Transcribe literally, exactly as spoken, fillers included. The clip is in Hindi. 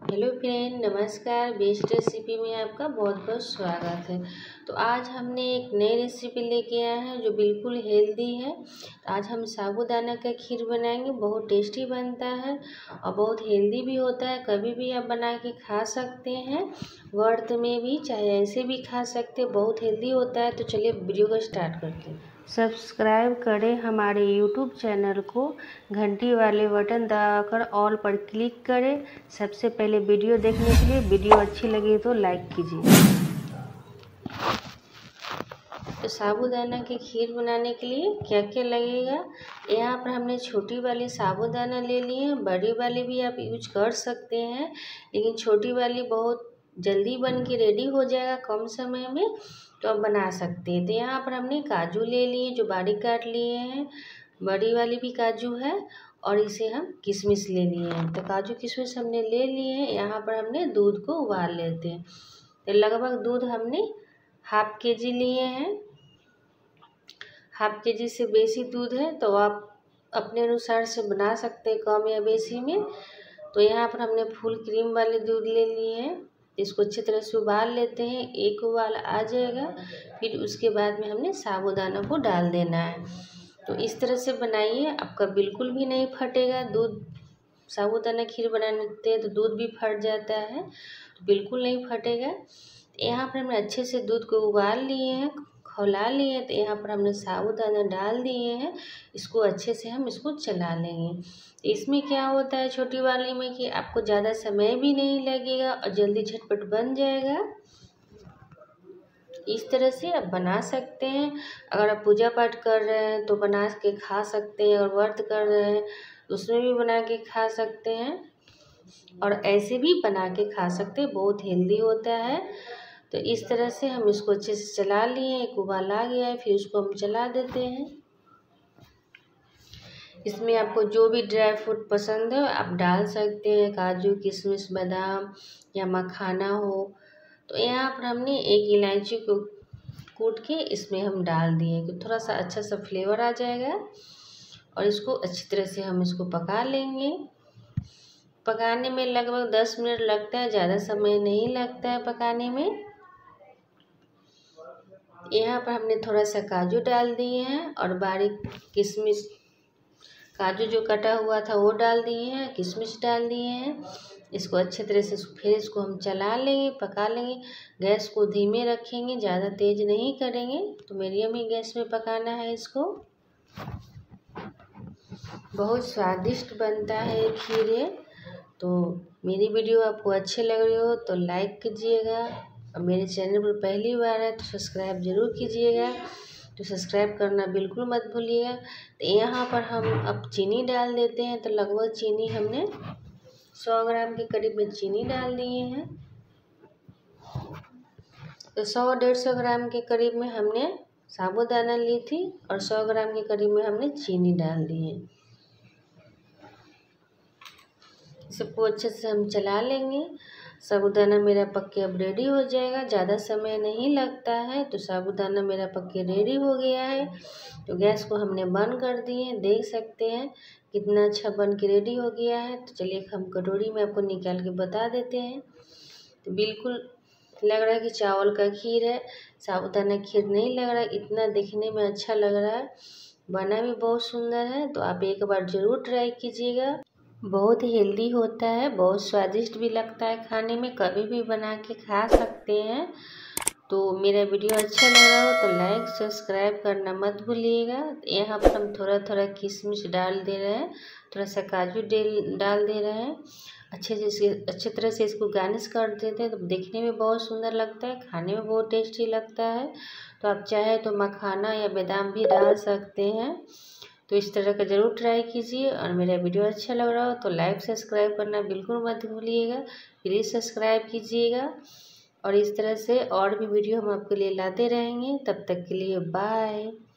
हेलो फ्रेंड, नमस्कार। बेस्ट रेसिपी में आपका बहुत बहुत स्वागत है। तो आज हमने एक नई रेसिपी लेके आए हैं जो बिल्कुल हेल्दी है। आज हम साबूदाना का खीर बनाएंगे। बहुत टेस्टी बनता है और बहुत हेल्दी भी होता है। कभी भी आप बना के खा सकते हैं, व्रत में भी, चाहे ऐसे भी खा सकते हैं। बहुत हेल्दी होता है। तो चलिए वीडियो को स्टार्ट करते हैं। सब्सक्राइब करें हमारे यूट्यूब चैनल को, घंटी वाले बटन दबाकर ऑल पर क्लिक करें सबसे पहले वीडियो देखने के लिए। वीडियो अच्छी लगी तो लाइक कीजिए। तो साबूदाना की खीर बनाने के लिए क्या क्या लगेगा, यहाँ पर हमने छोटी वाली साबूदाना ले ली है। बड़ी वाली भी आप यूज कर सकते हैं, लेकिन छोटी वाली बहुत जल्दी बन के रेडी हो जाएगा कम समय में, तो आप बना सकते हैं। तो यहाँ पर हमने काजू ले लिए जो बारीक काट लिए हैं। बड़ी वाली भी काजू है और इसे हम किशमिश ले लिए हैं। तो काजू किशमिश हमने ले लिए हैं। यहाँ पर हमने दूध को उबाल लेते हैं। तो लगभग दूध हमने हाफ के जी लिए हैं। हाफ के जी से बेसी दूध है तो आप अपने अनुसार से बना सकते हैं, कम या बेसी में। तो यहाँ पर हमने फुल क्रीम वाले दूध ले लिए हैं। इसको अच्छी तरह से उबाल लेते हैं। एक उबाल आ जाएगा, फिर उसके बाद में हमने साबूदाना को डाल देना है। तो इस तरह से बनाइए, आपका बिल्कुल भी नहीं फटेगा। दूध साबूदाना खीर बनाते हैं तो दूध भी फट जाता है, तो बिल्कुल नहीं फटेगा। यहाँ पर हमने अच्छे से दूध को उबाल लिए हैं, खौला लिए हैं। तो यहाँ पर हमने साबूदाना डाल दिए हैं। इसको अच्छे से हम इसको चला लेंगे। इसमें क्या होता है छोटी वाली में कि आपको ज़्यादा समय भी नहीं लगेगा और जल्दी झटपट बन जाएगा। इस तरह से आप बना सकते हैं। अगर आप पूजा पाठ कर रहे हैं तो बना के खा सकते हैं, और व्रत कर रहे हैं तो उसमें भी बना के खा सकते हैं, और ऐसे भी बना के खा सकते हैं। बहुत हेल्दी होता है। तो इस तरह से हम इसको अच्छे से चला लिए। एक उबाल आ गया है, फिर उसको हम चला देते हैं। इसमें आपको जो भी ड्राई फ्रूट पसंद है आप डाल सकते हैं, काजू किशमिश बादाम या मखाना हो। तो यहाँ पर हमने एक इलायची को कूट के इसमें हम डाल दिए कि थोड़ा सा अच्छा सा फ्लेवर आ जाएगा। और इसको अच्छी तरह से हम इसको पका लेंगे। पकाने में लगभग दस मिनट लगता है, ज़्यादा समय नहीं लगता है पकाने में। यहाँ पर हमने थोड़ा सा काजू डाल दिए हैं और बारीक किशमिश, काजू जो कटा हुआ था वो डाल दिए हैं, किशमिश डाल दिए हैं। इसको अच्छे तरह से फिर इसको हम चला लेंगे, पका लेंगे। गैस को धीमे रखेंगे, ज़्यादा तेज़ नहीं करेंगे। तो मीडियम ही गैस में पकाना है इसको। बहुत स्वादिष्ट बनता है खीर है। तो मेरी वीडियो आपको अच्छी लग रही हो तो लाइक कीजिएगा, और मेरे चैनल पर पहली बार है तो सब्सक्राइब ज़रूर कीजिएगा। तो सब्सक्राइब करना बिल्कुल मत भूलिएगा। तो यहाँ पर हम अब चीनी डाल देते हैं। तो लगभग चीनी हमने सौ ग्राम के करीब में चीनी डाल दिए हैं। तो सौ डेढ़ सौ ग्राम के करीब में हमने साबूदाना ली थी और सौ ग्राम के करीब में हमने चीनी डाल दी है। सबको अच्छे से हम चला लेंगे। साबूदाना मेरा पक्के अब रेडी हो जाएगा, ज़्यादा समय नहीं लगता है। तो साबूदाना मेरा पक्के रेडी हो गया है। तो गैस को हमने बंद कर दिए, देख सकते हैं कितना अच्छा बन के रेडी हो गया है। तो चलिए हम कटोरी में आपको निकाल के बता देते हैं। तो बिल्कुल लग रहा है कि चावल का खीर है, साबूदाना खीर नहीं लग रहा है। इतना दिखने में अच्छा लग रहा है, बना भी बहुत सुंदर है। तो आप एक बार ज़रूर ट्राई कीजिएगा। बहुत हेल्दी होता है, बहुत स्वादिष्ट भी लगता है खाने में। कभी भी बना के खा सकते हैं। तो मेरा वीडियो अच्छा लग रहा हो तो लाइक सब्सक्राइब करना मत भूलिएगा। यहाँ पर हम थोड़ा थोड़ा किशमिश डाल दे रहे हैं, थोड़ा सा काजू डाल दे रहे हैं। अच्छे से अच्छे तरह से इसको गार्निश कर देते हैं तो देखने में बहुत सुंदर लगता है, खाने में बहुत टेस्टी लगता है। तो आप चाहे तो मखाना या बादाम भी डाल सकते हैं। तो इस तरह का ज़रूर ट्राई कीजिए। और मेरा वीडियो अच्छा लग रहा हो तो लाइक सब्सक्राइब करना बिल्कुल मत भूलिएगा। प्लीज़ सब्सक्राइब कीजिएगा। और इस तरह से और भी वीडियो हम आपके लिए लाते रहेंगे। तब तक के लिए बाय।